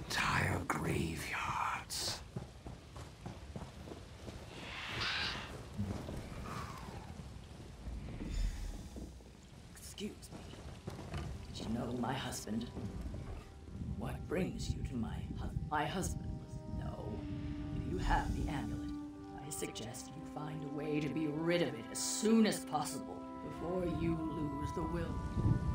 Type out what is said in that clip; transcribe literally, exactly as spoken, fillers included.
entire graveyards. Excuse me. Did you know my husband? What brings you to my husband? My husband must know. If you have the amulet, I suggest you find a way to be rid of it as soon as possible before you lose the will.